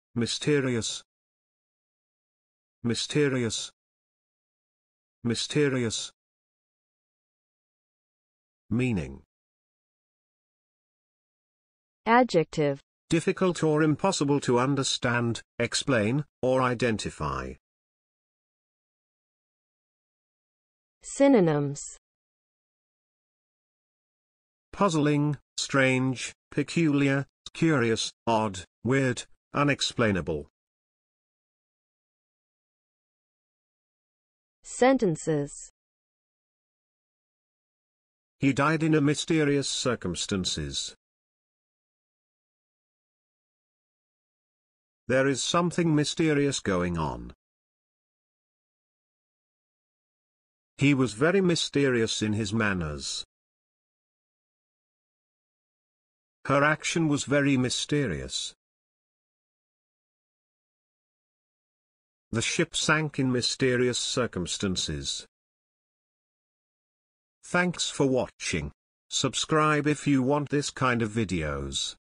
Mysterious. Mysterious. Mysterious. Meaning. Adjective. Difficult or impossible to understand, explain, or identify. Synonyms. Puzzling, strange, peculiar, curious, odd, weird, unexplainable. Sentences. He died in a mysterious circumstances. There is something mysterious going on. He was very mysterious in his manners. Her action was very mysterious. The ship sank in mysterious circumstances. Thanks for watching. Subscribe if you want this kind of videos.